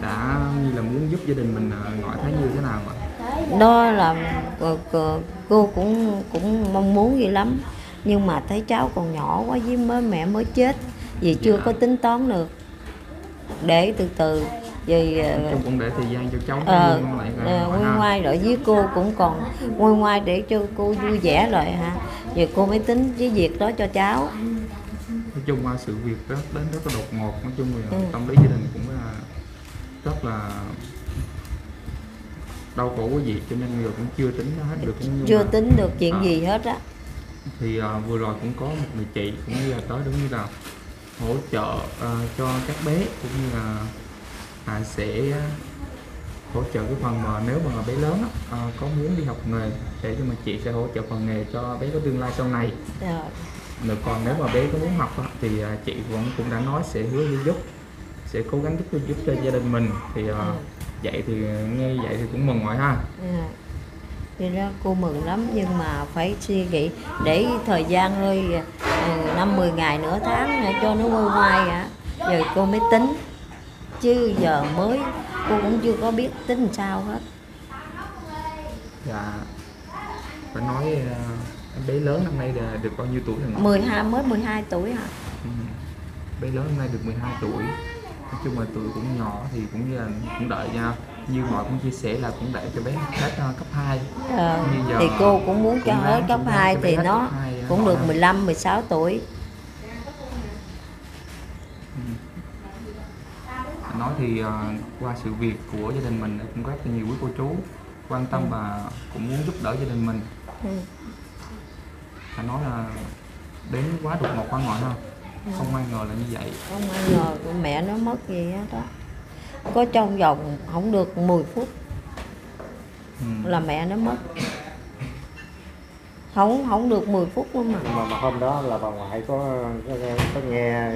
đã như là muốn giúp gia đình mình, ngoại thấy như thế nào ạ? Đó là cô cũng mong muốn vậy lắm, nhưng mà thấy cháu còn nhỏ quá với mẹ mới chết, vì chưa có tính toán được, để từ từ vì Chung cũng để thời gian cho cháu nguôi ngoai lại với cô, cũng còn nguôi ngoai để cho cô vui vẻ lại hả, giờ cô mới tính cái việc đó cho cháu. Nói chung sự việc đó đến rất là đột ngột, nói chung là tâm lý gia đình cũng rất là đau khổ quá gì, cho nên giờ cũng chưa tính hết được, Chưa tính được chuyện gì hết á. Thì vừa rồi cũng có một người chị cũng như là tới đúng như là hỗ trợ cho các bé, cũng như là sẽ hỗ trợ cái phần mà nếu mà bé lớn có muốn đi học nghề, để cho mà chị sẽ hỗ trợ phần nghề cho bé có tương lai sau này. Rồi còn nếu mà bé có muốn học thì chị cũng đã nói sẽ hứa giúp, sẽ cố gắng giúp cho gia đình mình. Thì vậy thì nghe vậy thì cũng mừng ngoại ha. Thì đó cô mừng lắm, nhưng mà phải suy nghĩ để thời gian hơi 5-10 ngày nửa tháng cho nó nguôi ngoai ạ, rồi cô mới tính, chứ giờ mới cô cũng chưa có biết tính làm sao hết. Dạ, phải nói em bé lớn năm nay là được bao nhiêu tuổi rồi? Mới 12 tuổi hả? Bé lớn năm nay được 12 tuổi. Nói chung là tuổi cũng nhỏ, thì cũng như là cũng đợi nha, như mọi cũng chia sẻ là cũng để cho bé hết cấp 2. Thì cô cũng muốn cho hết cấp 2 thì nó cũng được 15-16 tuổi. Nói thì qua sự việc của gia đình mình cũng rất là nhiều quý cô chú quan tâm và cũng muốn giúp đỡ gia đình mình. Phải nói là đến quá đột ngột quá ngoại ha. Không ai ngờ là như vậy. Không ai ngờ mẹ nó mất gì hết đó. Có trong vòng không được 10 phút là mẹ nó mất. Không được 10 phút luôn mà. Mà hôm đó là bà ngoại có nghe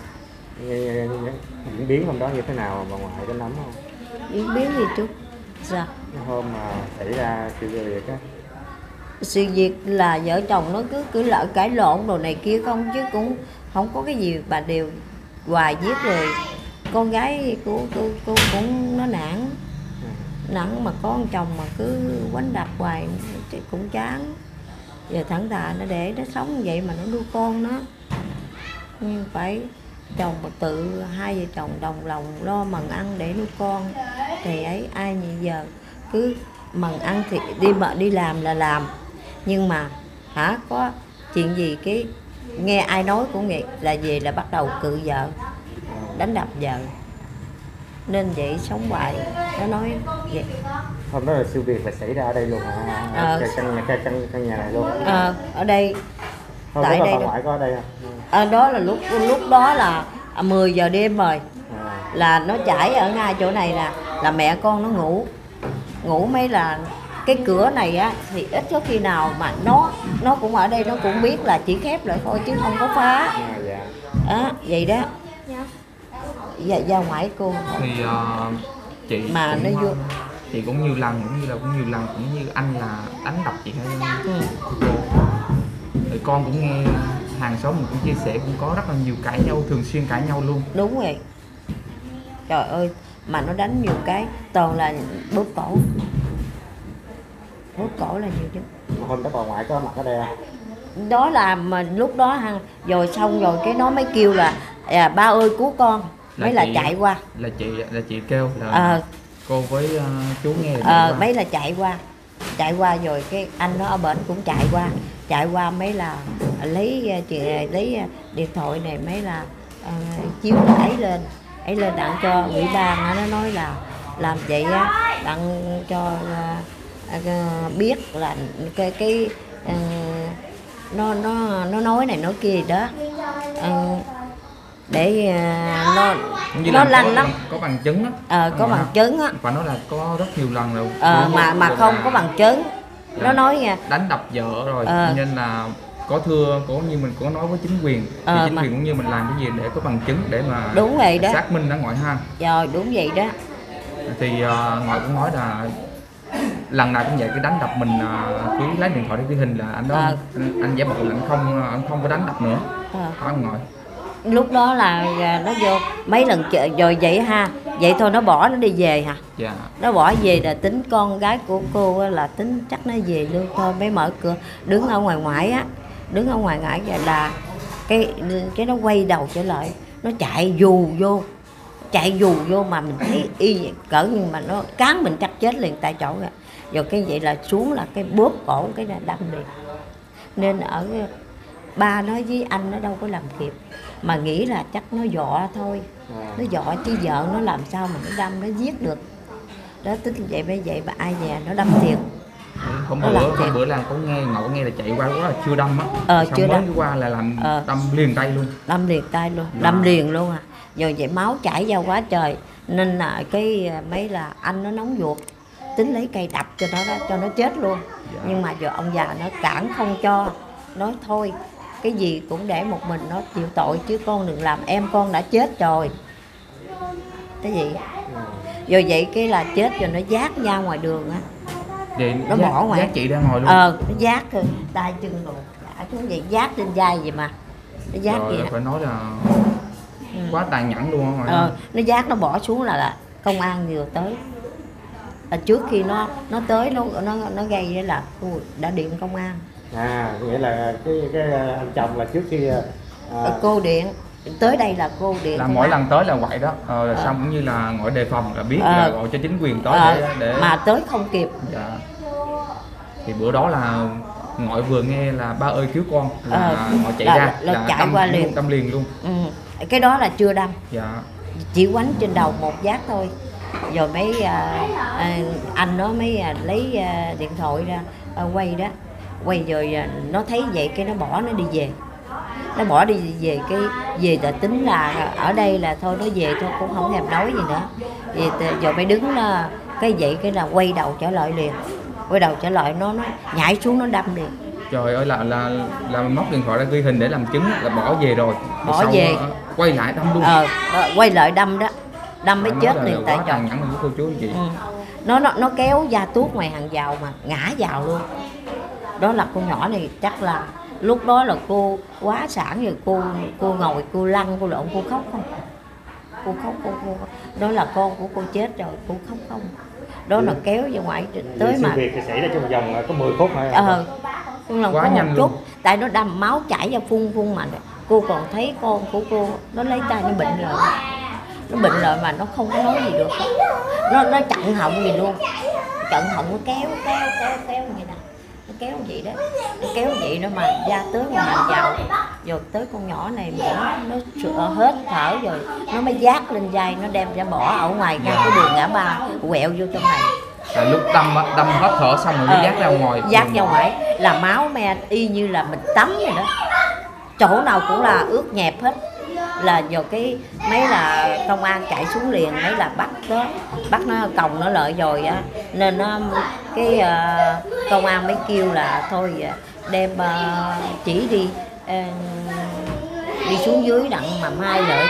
diễn biến hôm đó như thế nào, bà ngoại có nắm không? Diễn biến gì chú? Dạ. Hôm mà xảy ra sự việc á. Sự việc là vợ chồng nó cứ lỡ cãi lộn đồ này kia không, chứ cũng không có cái gì, bà đều hoài giết rồi. Con gái của cô cũng nó nản mà có con chồng mà cứ quánh đập hoài cũng chán. Giờ thẳng thà nó để nó sống vậy mà nó nuôi con nó, nhưng phải chồng mà tự hai vợ chồng đồng lòng lo mần ăn để nuôi con thì ấy, ai như giờ cứ mần ăn thì đi làm là làm, nhưng mà có chuyện gì cái nghe ai nói cũng vậy là về là bắt đầu cự vợ, đánh đập vợ, nên vậy sống hoài. Nó nói vậy. Hôm đó là sự việc là xảy ra ở đây luôn hả? Căn nhà này luôn. Ở đây. Hôm tại đó đây bà ngoại có ở đây không? Đó là lúc đó là 10 giờ đêm rồi. Là nó chảy ở ngay chỗ này nè, là mẹ con nó ngủ mấy là cái cửa này á thì ít có khi nào mà nó cũng ở đây, nó cũng biết là chỉ khép lại thôi chứ không có phá. Vậy đó. Dạ, ra ngoài cô thì chị mà cũng, nó vô chị cũng nhiều lần cũng như anh là đánh đập chị hay cô. Thì con cũng nghe hàng xóm mình cũng chia sẻ, cũng có rất là nhiều cãi nhau, thường xuyên cãi nhau luôn. Đúng rồi, trời ơi, mà nó đánh nhiều cái toàn là đốt cổ là nhiều chứ. Hôm đó bà ngoại có mặt ở đây à? Đó là mà lúc đó rồi xong rồi cái nó mới kêu là ba ơi cứu con, mấy là chạy qua. Là chị kêu là cô với chú nghe. Mấy là chạy qua rồi cái anh nó ở bển cũng chạy qua mấy là lấy điện thoại này, mấy là chiếu ấy lên đặng cho ủy ban. Nó nói là làm vậy á đặng cho biết là cái nó nói này nói kia đó, để nó lanh lắm. Có bằng chứng á. Có bằng chứng á. Và nó là có rất nhiều lần rồi. Mà không có bằng chứng. Nó nói nha, đánh đập vợ rồi, nên là có thưa cũng như mình có nói với chính quyền, thì chính quyền cũng như mình làm cái gì để có bằng chứng để mà đúng vậy đó, xác minh đó ngoại ha. Rồi đúng vậy đó. Thì ngoại cũng nói là lần nào cũng vậy, cái đánh đập mình cứ lấy điện thoại để ghi hình là anh đó anh giả bộ là anh không có đánh đập nữa. Phải không ngoại? lúc đó là nó vô mấy lần rồi vậy ha, vậy thôi nó bỏ nó đi về hả? Dạ. Nó bỏ về là tính con gái của cô là tính chắc nó về luôn thôi, mới mở cửa đứng ở ngoài ngoại á, đứng ở ngoài ngoại là cái nó quay đầu trở lại, nó chạy dù vô mà mình thấy y cỡ nhưng mà nó cán mình chắc chết liền tại chỗ rồi. Rồi cái vậy là xuống là cái bóp cổ cái là đâm liền. Nên ở ba nói với anh nó đâu có làm kịp, mà nghĩ là chắc nó dọa thôi, nó dọa chứ vợ nó làm sao mà nó đâm nó giết được. Đó tính vậy bởi vậy mà ai về nó đâm thiệt. Hôm bữa là có nghe Ngọc nghe là chạy qua đó là chưa đâm á, xong chưa mới đâm. qua là làm đâm liền tay luôn. Đâm liền tay luôn, đâm liền luôn à. Rồi vậy máu chảy ra quá trời, nên là cái mấy là anh nó nóng ruột, tính lấy cây đập cho nó đó, cho nó chết luôn. Nhưng mà giờ ông già nó cản không cho, nói thôi cái gì cũng để một mình nó chịu tội chứ con đừng làm, em con đã chết rồi. Cái gì rồi vậy cái là chết rồi nó vác ra ngoài đường á, nó bỏ ngoài, vác chị ra ngoài luôn. Nó vác tay chân rồi đã xuống vậy, vác trên vai vậy mà nó vác rồi gì phải nói là quá tàn nhẫn luôn á. Nó vác nó bỏ xuống là công an vừa tới. Trước khi nó tới nó gây là đã điện công an. Nghĩa là cái anh chồng là trước khi cô điện tới đây là cô điện là mỗi lần tới là vậy đó. Xong cũng như là gọi đề phòng là biết là gọi cho chính quyền tới để mà tới không kịp. Dạ. Thì bữa đó là ngoại vừa nghe là ba ơi cứu con là họ chạy ra là chạy qua liền, đâm liền luôn. Cái đó là chưa đâm. Dạ. Chỉ quánh trên đầu một vác thôi. Rồi mấy anh nó mới lấy điện thoại ra quay rồi nó thấy vậy cái nó bỏ nó đi về. Nó bỏ đi về cái về là tính là ở đây là thôi nó về thôi, cũng không thèm nói gì nữa. Rồi mới đứng cái vậy cái là quay đầu trở lại liền. Quay đầu trở lại nó nhảy xuống nó đâm liền. Trời ơi là móc điện thoại ra ghi hình để làm chứng là bỏ về rồi. Bỏ về quay lại đâm luôn. Quay lại đâm đó. Đâm mới chết liền tại chỗ. Nhẫn của cô chú chị. Nó kéo da tuốt ngoài hàng rào mà ngã vào luôn. Đó là con nhỏ này chắc là lúc đó là cô quá sản rồi, cô ngồi cô lăn cô lộn cô khóc không? Cô khóc cô đó là con của cô chết rồi, cô khóc không? Đó là kéo ra ngoài tới mà. Sự việc thì xảy ra trong vòng có 10 phút hả? Quá nhanh luôn. Tại nó đâm máu chảy ra phun mà cô còn thấy con của cô nó lấy tay nó bệnh rồi. Nó bệnh rồi mà nó không có nói gì được. Nó chặn họng gì luôn. Chặn họng nó kéo vậy nè. Nó kéo vậy đó. Nó kéo vậy đó mà ra tới ngoài hàng rào. Rồi tới con nhỏ này nó hết thở rồi. Nó mới vác lên vai, nó đem ra bỏ ở ngoài ngay cái đường ngã ba, quẹo vô trong này. Lúc đâm hết thở xong rồi mới vác ra ngoài. Vác ra ngoài là máu me y như là mình tắm vậy đó. Chỗ nào cũng là ướt nhẹp hết. Là giờ cái mấy là công an chạy xuống liền, mấy là bắt nó còng nó lợi rồi á, nên nó cái công an mới kêu là thôi đem chỉ đi xuống dưới đặng mà mai lợi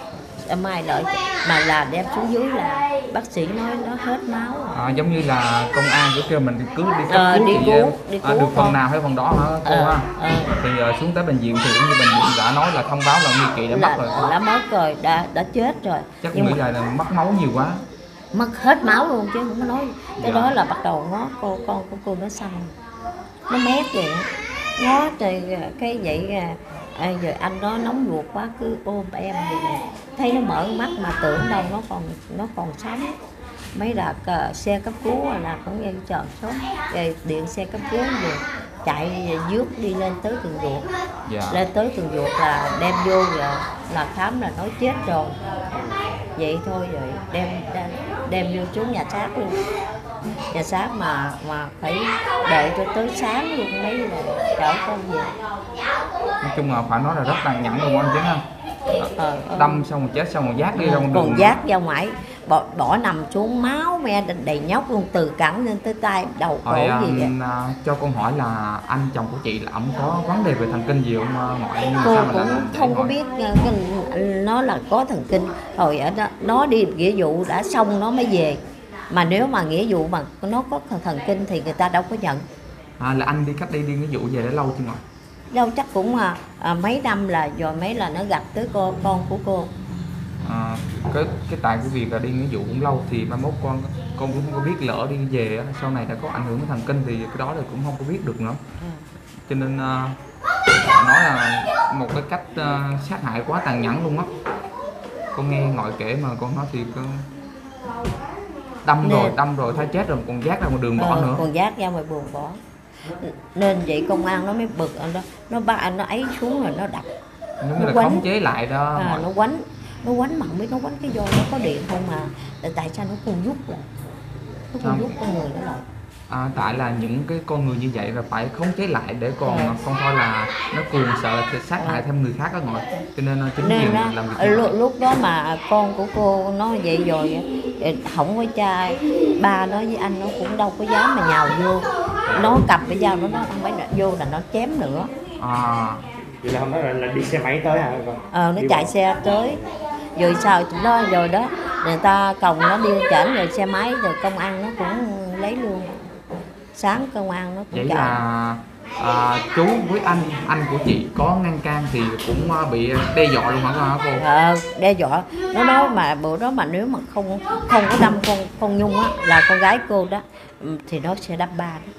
mà là đem xuống dưới là bác sĩ nói nó hết máu. Giống như là công an cứ kêu mình cứ đi cấp cứu đi cứu được phần nào hay phần đó hả cô ha? Thì xuống tới bệnh viện thì cũng như bệnh viện đã nói là thông báo là Nghi Kỵ đã mất rồi. Đã mất rồi, đã chết rồi. Chắc nghĩ là mất máu nhiều quá. Mất hết máu luôn chứ không có nói. Cái đó là bắt đầu ngó con của cô nó xanh, nó mét vậy đó. Ngó trời cái vậy rồi anh đó nóng ruột quá cứ ôm em vậy nè. Thấy nó mở mắt mà tưởng đâu nó còn sống. Mấy là xe cấp cứu là cũng nghe chờ sống, rồi điện xe cấp cứu rồi chạy rước đi lên tới Tường Ruột. Lên tới Tường Ruột là đem vô rồi là khám là nói chết rồi. Vậy thôi rồi đem vô xuống nhà xác luôn. Nhà xác mà phải đợi cho tới sáng luôn mấy rồi chở con về. Nói chung là phải nói là rất tàn nhẫn luôn anh chứ ha. Đâm xong rồi chết xong rồi vác đi ra ngoài. Còn vác ra ngoài bỏ nằm xuống máu me đầy nhóc luôn, từ cẳng lên tới tay đầu cổ gì vậy. Cho con hỏi là anh chồng của chị là ổng có vấn đề về thần kinh gì không ngoại? Cô cũng không có biết nó là có thần kinh. Rồi ở đó nó đi nghĩa vụ đã xong nó mới về. Mà nếu mà nghĩa vụ mà nó có thần kinh thì người ta đâu có nhận. Là anh đi cách đi nghĩa vụ về đã lâu chưa ngoại? đâu chắc cũng mấy năm là rồi mấy là nó gặp tới con của cô. Cái tại cái việc là đi nghĩa vụ cũng lâu thì mai mốt con cũng không có biết, lỡ đi về á, sau này đã có ảnh hưởng đến thần kinh thì cái đó là cũng không có biết được nữa. Cho nên họ nói là một cái cách sát hại quá tàn nhẫn luôn á. Con nghe ngoại kể mà con nói thì con đâm rồi thấy chết rồi còn dắt ra ngoài đường bỏ nữa. Còn dắt ra ngoài đường bỏ. Nên vậy công an nó mới bực anh đó, nó bắt anh nó ấy xuống rồi nó đập. Giống như là khống chế lại đó. Nó quánh mà không biết nó quánh cái do nó có điện không mà tại sao nó không giúp rồi. Nó không giúp con người đó lại. Tại là những cái con người như vậy là phải khống chế lại để còn không thôi là nó cuồng sợ là sát hại thêm người khác ở ngoài, cho nên chính quyền làm việc lúc đó mà con của cô nó vậy rồi không có cha, ba nó với anh nó cũng đâu có dám mà nhào vô, nó cầm cái dao nó không phải vô là nó chém nữa. Vậy là hôm đó là đi xe máy tới hả con? Nó chạy xe tới rồi sao đó rồi đó người ta còng nó đi chảnh rồi xe máy rồi công an nó cũng lấy luôn. Sáng công an nó cũng vậy chạy. Là chú với anh của chị có ngăn can thì cũng bị đe dọa luôn hả cô? Đe dọa, nó nói mà bữa đó mà nếu mà không có đâm con Nhung á là con gái cô đó thì nó sẽ đâm ba đó.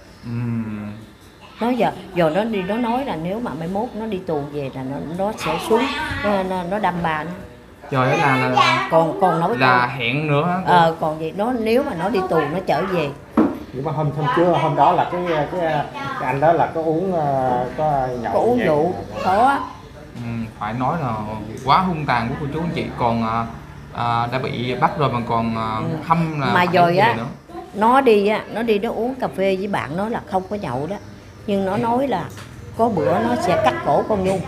Nó giờ nó đi, nó nói là nếu mà mai mốt nó đi tù về là nó sẽ xuống nó đâm bà nó. Trời ơi là còn nói là hẹn nữa. Còn gì nó nếu mà nó đi tù nó trở về. Nhưng mà hôm đó là cái anh đó là có uống có nhậu, có uống rượu có. Phải nói là quá hung tàn của cô chú anh chị, còn đã bị bắt rồi mà còn hâm là mà rồi á nữa. nó đi nó uống cà phê với bạn nó là không có nhậu đó, nhưng nó nói là có bữa nó sẽ cắt cổ con Nhung.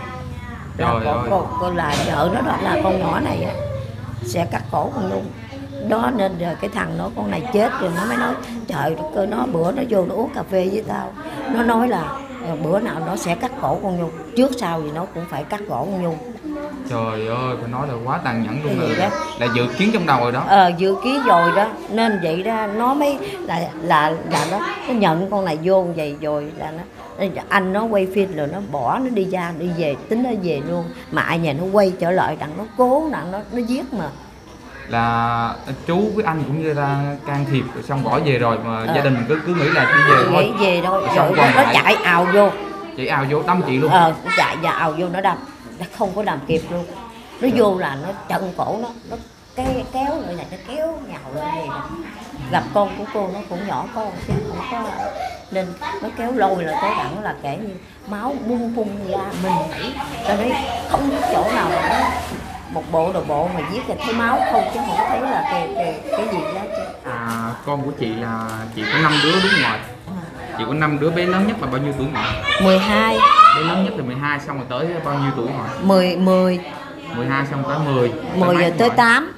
Con là vợ nó đó là con nhỏ này á, sẽ cắt cổ con Nhung đó, nên rồi cái thằng nó con này chết rồi nó mới nói trời cơ, nó bữa nó vô nó uống cà phê với tao, nó nói là bữa nào nó sẽ cắt cổ con Nhung, trước sau gì nó cũng phải cắt cổ con Nhung. Trời ơi, phải nói là quá tàn nhẫn luôn rồi đó. Là dự kiến trong đầu rồi đó. Dự kiến rồi đó, nên vậy ra nó mới là nó nhận con này vô vậy rồi là nó anh nó quay phim rồi nó bỏ nó đi ra đi về, tính nó về luôn mà ai nhà nó quay trở lại đặng nó cố đặng nó giết mà. Là chú với anh cũng như ra can thiệp rồi xong bỏ về rồi mà gia đình mình cứ nghĩ là đi về thôi. Về thôi, rồi nó chạy ào vô. Chạy ào vô đâm chị luôn. Chạy và ào vô nó đâm, nó không có làm kịp luôn. Nó vô là nó chặn cổ nó kéo lại là nó kéo nhào lên vậy nè. Gặp con của cô nó cũng nhỏ con chứ không có, nên nó kéo lôi là tới đẳng là kể như máu bung ra mình nảy, cho đấy không biết chỗ nào mà nó một bộ đồ bộ mà giết là thấy máu không chứ không thấy là cái gì đó chứ. Con của chị là chị có 5 đứa đúng rồi. Chị có 5 đứa, bé lớn nhất là bao nhiêu tuổi ngoại? 12. Bé lớn nhất là 12, xong rồi tới bao nhiêu tuổi ngoại? 10. 12 xong tới 10. 10 giờ tới 8.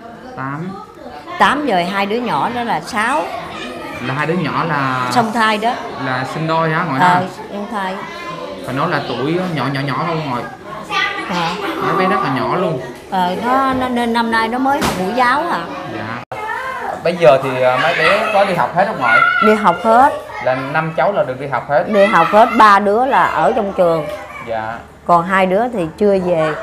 8 rồi 2 đứa nhỏ đó là 6. Là 2 đứa nhỏ là song thai đó. Là sinh đôi hả ngoại ha? Song thai. Phải nói là tuổi nhỏ không ngoại. Mấy bé rất là nhỏ luôn. Nó nên năm nay nó mới học mẫu giáo hả? Dạ. Bây giờ thì mấy bé có đi học hết không ngoại? Đi học hết. Là 5 cháu là được đi học hết. Đi học hết, 3 đứa là ở trong trường. Dạ. Còn 2 đứa thì chưa về.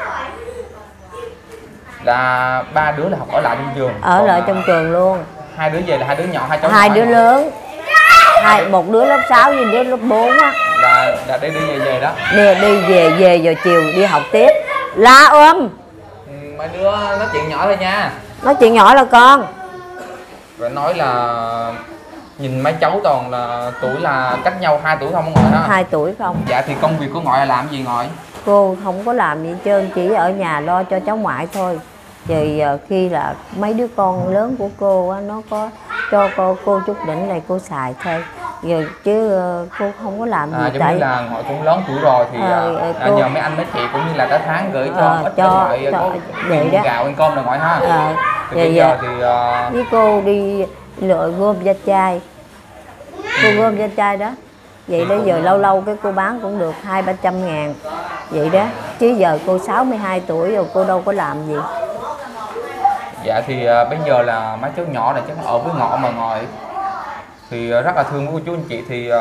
Là 3 đứa là học ở lại trong trường. Ở lại trong trường luôn. 2 đứa về là 2 đứa nhỏ, 2 cháu. 2 đứa lớn. Một đứa lớp 6 với đứa lớp 4 á. Là đi về đó. Đi về rồi chiều đi học tiếp. La Mấy đứa nói chuyện nhỏ thôi nha. Nói chuyện nhỏ là con. Rồi nói là nhìn mấy cháu toàn là tuổi là cách nhau 2 tuổi không ngoại ha? 2 tuổi không. Dạ thì công việc của ngoại là làm gì ngoại? Cô không có làm gì hết trơn, chỉ ở nhà lo cho cháu ngoại thôi. Rồi khi là mấy đứa con lớn của cô á, nó có cho cô chút đỉnh này cô xài thôi. Rồi chứ cô không có làm gì. Giống như là ngoại cũng lớn tuổi rồi thì cô nhờ mấy anh mấy chị cũng như là cả tháng gửi cho ít cho ngoại tiền gạo ăn cơm rồi ngoại ha. Thì bây giờ thì với cô đi lựa gom da chai. Cô gom da chai đó. Vậy đó giờ lâu lâu cái cô bán cũng được 200-300 ngàn. Vậy đó. Chứ giờ cô 62 tuổi rồi cô đâu có làm gì. Dạ thì bây giờ là mấy cháu nhỏ này chắc ở với ngọ mà ngoại thì rất là thương của cô chú anh chị. Thì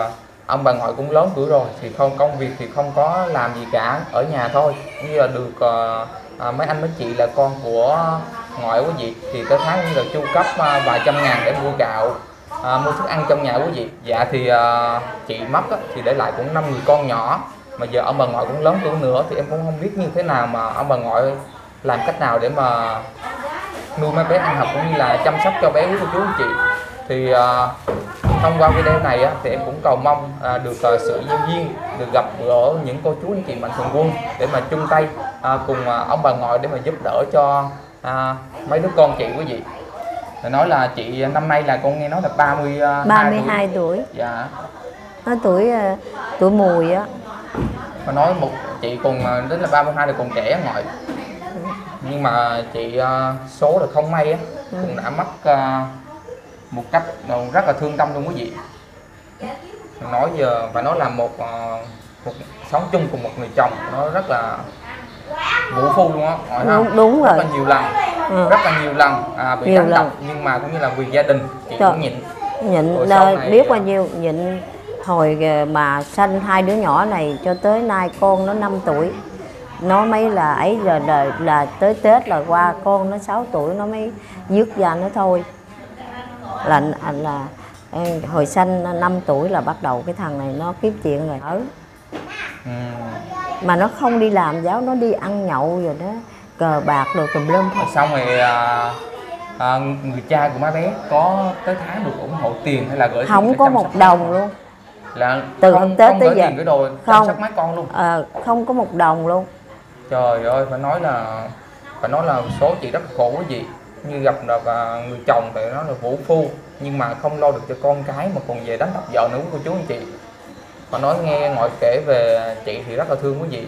ông bà ngoại cũng lớn tuổi rồi thì không, công việc thì không có làm gì cả, ở nhà thôi. Như là được mấy anh mấy chị là con của ngoại quý vị thì tới tháng như là chu cấp vài trăm ngàn để mua gạo, mua thức ăn trong nhà quý vị. Dạ thì chị mất thì để lại cũng 5 người con nhỏ, mà giờ ông bà ngoại cũng lớn tuổi nữa thì em cũng không biết như thế nào mà ông bà ngoại làm cách nào để mà nuôi mấy bé ăn học cũng như là chăm sóc cho bé quý cô chú anh chị. Thì thông qua video này thì em cũng cầu mong được sự nhân duyên, được gặp gỡ những cô chú anh chị mạnh thường quân để mà chung tay cùng ông bà ngoại để mà giúp đỡ cho mấy đứa con chị quý vị. Phải nói là chị năm nay là con nghe nói là 32 tuổi. Dạ. Nó tuổi mùi á. Mà nói một chị cùng đến là 32 là còn trẻ ngoại. Nhưng mà chị số là không may cũng đã mất một cách rất là thương tâm luôn quý vị. Nói giờ phải nói là một sống chung cùng một người chồng nó rất là vũ phu luôn á, đúng rất rồi. là nhiều lần, rất là nhiều lần bị đánh đập, nhưng mà cũng như là vì gia đình chị cũng nhịn biết bao nhiêu nhịn. Hồi mà sanh 2 đứa nhỏ này cho tới nay con nó 5 tuổi, nó mới là ấy là tới Tết là qua con nó 6 tuổi nó mới dứt ra nó thôi. Là hồi sanh 5 tuổi là bắt đầu cái thằng này nó kiếm chuyện rồi ở. Mà nó không đi làm giáo, nó đi ăn nhậu rồi đó, cờ bạc rồi tùm lum thôi. Xong rồi người cha của má bé có tới tháng được ủng hộ tiền hay là gửi tiền? Không có một đồng luôn. Là từ không, Tết không tới gửi giờ tiền cái đồ chăm sóc mấy con luôn. Không có một đồng luôn. Trời ơi, phải nói là số chị rất khổ quý vị. Như gặp được người chồng thì nó là vũ phu, nhưng mà không lo được cho con cái mà còn về đánh đập vợ nữa cô chú anh chị. Và nói nghe ngoại kể về chị thì rất là thương quý vị.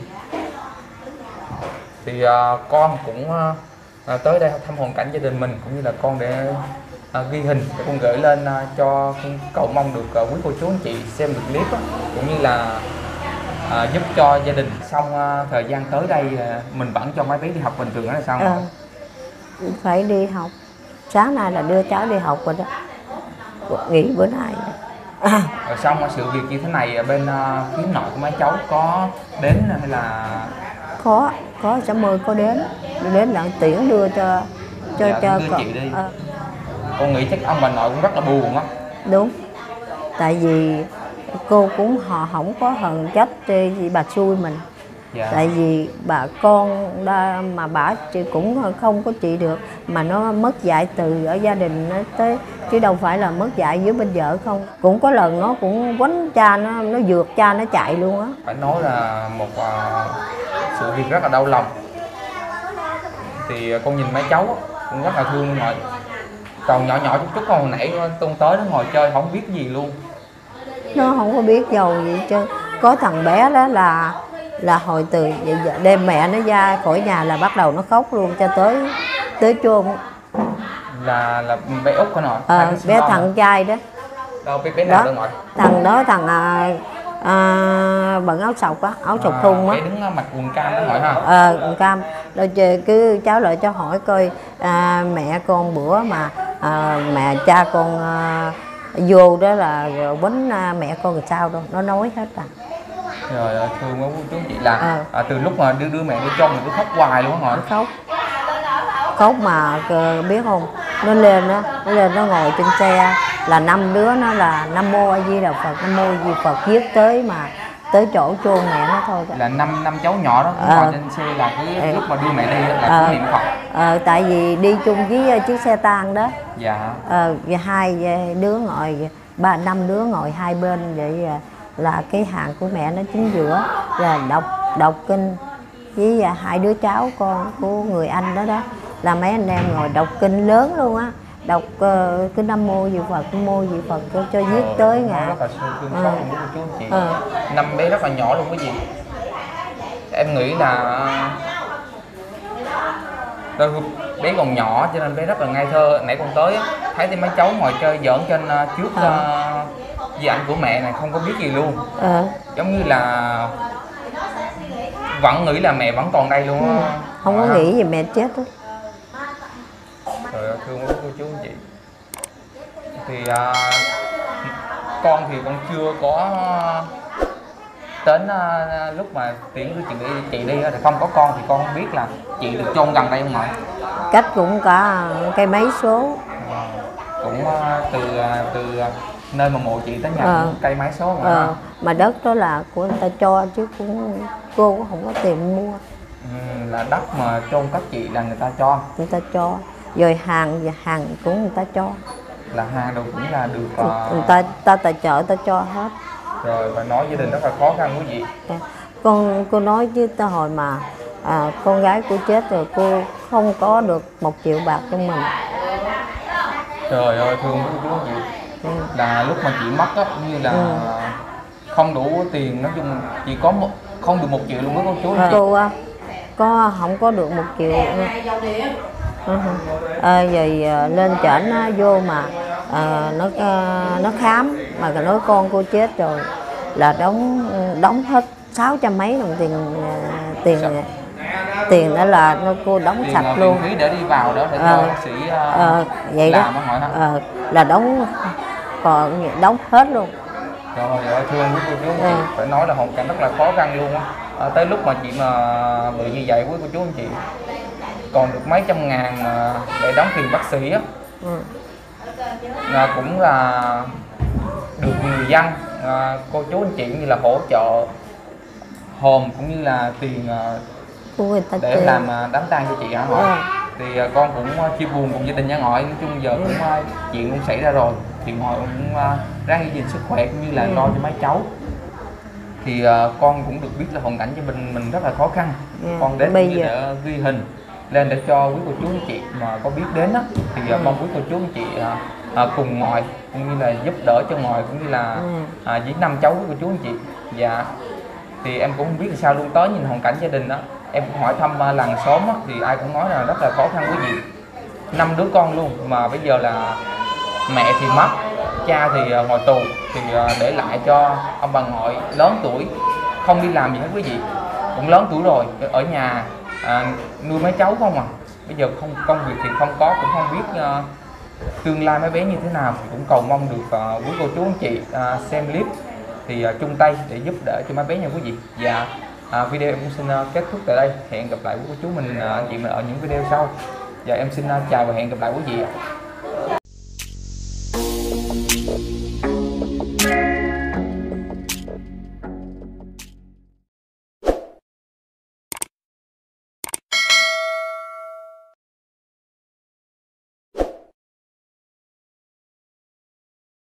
Thì con cũng tới đây thăm hoàn cảnh gia đình mình, cũng như là con để ghi hình để con gửi lên cho cầu mong được quý cô chú anh chị xem được clip cũng như là giúp cho gia đình. Xong thời gian tới đây mình vẫn cho mấy bé đi học bình thường đó là sao? Phải đi học. Sáng nay là đưa cháu đi học rồi đó, nghỉ bữa nay. Rồi xong sự việc như thế này bên phía nội của mấy cháu có đến hay là có sẽ mời có đến đặng tiễn đưa cho chị đi. Con nghĩ chắc ông bà nội cũng rất là buồn á. Đúng, tại vì cô cũng họ không có hận trách gì bà xui mình. Tại vì bà con mà bà chị cũng không có trị được, mà nó mất dạy từ ở gia đình nó tới, chứ đâu phải là mất dạy dưới bên vợ không. Cũng có lần nó cũng quánh cha nó vượt cha nó chạy luôn á. Phải nói là một sự việc rất là đau lòng. Thì con nhìn mấy cháu cũng rất là thương mọi. Còn nhỏ chút con hồi nãy con tới nó ngồi chơi không biết gì luôn. Nó không có biết dầu gì chứ. Có thằng bé đó là hồi từ đêm mẹ nó ra khỏi nhà là bắt đầu nó khóc luôn cho tới chôn. Là bé Út hả nội? Bé thằng trai đó. Đâu bé nào đó nội? Thằng đó bận áo sọc á, áo sọc thun á. Bé đứng mặt quần cam đó nội ha. Quần cam. Rồi cứ cháu lại cho hỏi coi mẹ con bữa mà mẹ cha con vô đó là quýnh mẹ con làm sao đâu, nó nói hết à. Trời ơi, thương quá chú chị là từ lúc mà đưa mẹ đi trong thì cứ khóc hoài luôn á hả? Khóc mà biết không, nó lên nó ngồi trên xe là 5 đứa nó là Nam Mô A Di Đà Phật, Nam Mô A Di Phật viết tới mà tới chỗ chôn mẹ nó thôi. Là năm cháu nhỏ đó ngồi trên xe là cứ lúc mà đưa mẹ đi là cứ niệm Phật. Tại vì đi chung với chiếc xe tang đó. Dạ. Và 2 đứa ngồi, 5 đứa ngồi hai bên vậy. Là cái hàng của mẹ nó chính giữa là đọc kinh với 2 đứa cháu con của người anh đó là mấy anh em ngồi đọc kinh lớn luôn á, đọc cái Nam Mô Di Phật, Nam Mô Di Phật cho viết tới ngài. Rất là thương xót của chú chị. 5 bé rất là nhỏ luôn cái gì. Em nghĩ là bé còn nhỏ cho nên bé rất là ngây thơ. Nãy con tới thấy mấy cháu ngồi chơi giỡn trên trước di ảnh của mẹ này, không có biết gì luôn. Giống như là vẫn nghĩ là mẹ vẫn còn đây luôn á. Không có nghĩ gì mẹ chết đó. Trời ơi, thương quá cô chú anh chị. Thì con thì con chưa có đến lúc mà tiễn của chị đi thì không có con, thì con không biết là chị được chôn gần đây không ạ? Cách cũng cả cây mấy số. Cũng từ nơi mà mộ chị tới nhà cũng cây mấy số mà. Mà đất đó là của người ta cho chứ cô cũng không có tiền mua. Là đất mà chôn cất chị là người ta cho. Người ta cho. Rồi hàng cũng người ta cho. Là hàng đâu cũng là được người ta tài trợ người ta cho hết. Rồi và nói gia đình rất là khó khăn quý vị. Cô nói chứ ta hồi mà con gái cô chết rồi cô không có được 1 triệu bạc trong mình. Trời ơi thương chú chị. Là lúc mà chị mất á như là không đủ tiền, nói chung chỉ có không được 1 triệu luôn đó cô chú. Cô có không có được 1 triệu. Rồi lên trển vô mà nó khám mà nói con cô chết rồi là đóng hết 600 mấy đồng tiền đó là cô đóng sạch luôn. Tiền phí để đi vào đó để cho bác sĩ vậy làm đó. hỏi Là còn đóng hết luôn. Trời ơi thương với cô chú anh chị, phải nói là hoàn cảnh rất là khó khăn luôn á. Tới lúc mà chị mà bị như vậy với cô chú anh chị còn được mấy trăm ngàn để đóng tiền bác sĩ á. Cũng là được người dân cô chú anh chị như là hỗ trợ hòm cũng như là tiền để làm đám tang cho chị hả hỏi. Thì con cũng chia buồn cùng gia đình nha ngoại. Nói chung giờ cũng chuyện cũng xảy ra rồi thì ngoại cũng ráng giữ gìn sức khỏe cũng như là lo cho mấy cháu. Thì con cũng được biết là hoàn cảnh cho mình rất là khó khăn. Con đến cũng như để ghi hình lên để cho quý cô chú anh chị mà có biết đến đó, thì mong quý cô chú anh chị cùng ngoại cũng như là giúp đỡ cho ngoại cũng như là với 5 cháu quý cô chú anh chị. Dạ thì em cũng không biết là sao luôn, tới nhìn hoàn cảnh gia đình đó em cũng hỏi thăm làng xóm á, thì ai cũng nói là rất là khó khăn quý vị. 5 đứa con luôn mà bây giờ là mẹ thì mất, cha thì ngồi tù, thì để lại cho ông bà ngoại lớn tuổi không đi làm gì hết quý vị, cũng lớn tuổi rồi ở nhà nuôi mấy cháu không à. Bây giờ không công việc thì không có, cũng không biết tương lai mấy bé như thế nào, cũng cầu mong được quý cô chú anh chị xem clip thì chung tay để giúp đỡ cho mấy bé nha quý vị. Dạ video em cũng xin kết thúc tại đây, hẹn gặp lại quý cô chú mình anh chị mình ở những video sau. Dạ em xin chào và hẹn gặp lại quý vị.